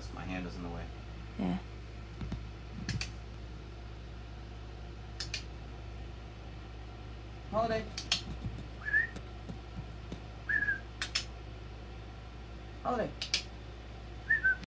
my hand is in the way. Yeah. Holiday. Holiday.